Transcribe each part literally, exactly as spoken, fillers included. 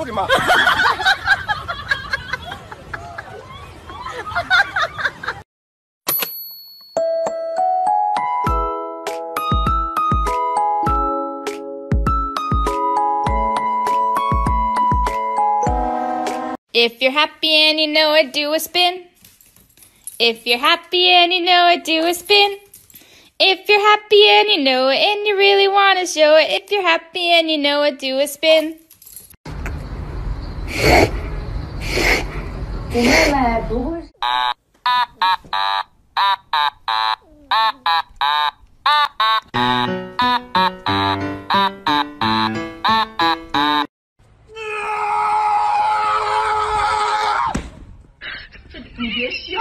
我的妈！ If you're happy and you know it, do a spin. If you're happy and you know it, do a spin. If you're happy and you know it and you really want to show it, if you're happy and you know it, do a spin. 我妹妹不会。 你别笑。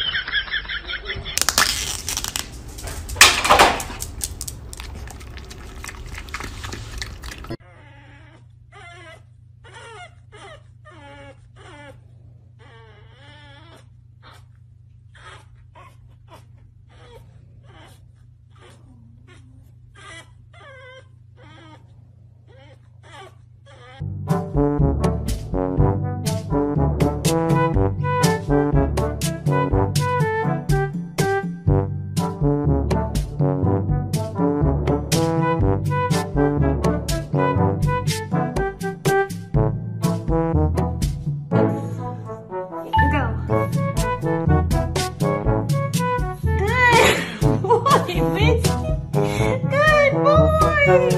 Good boy!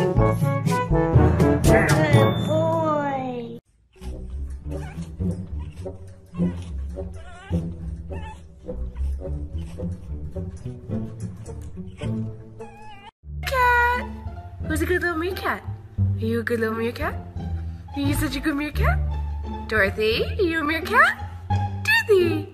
Good boy! Cat! Who's a good little meerkat? Are you a good little meerkat? Are you such a good meerkat? Dorothy, are you a meerkat? Dorothy!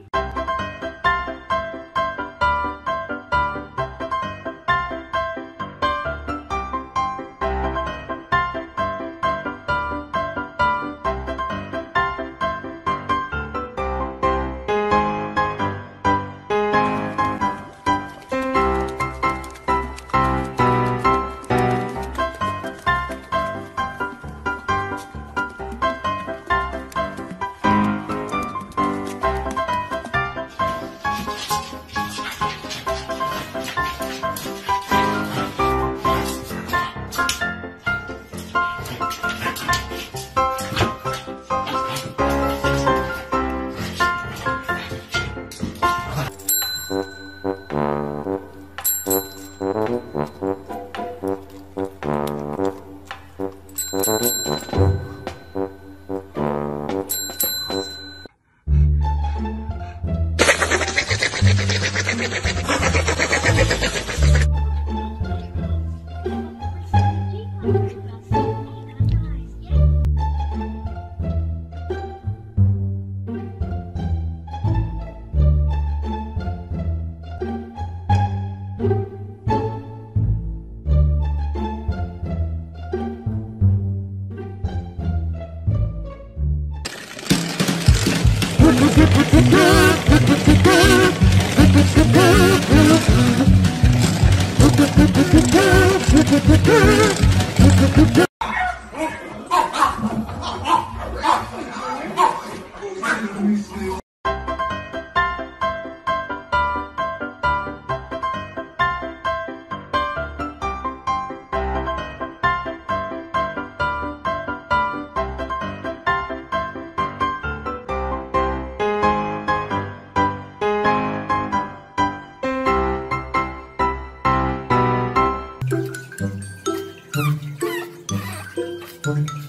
Thank you.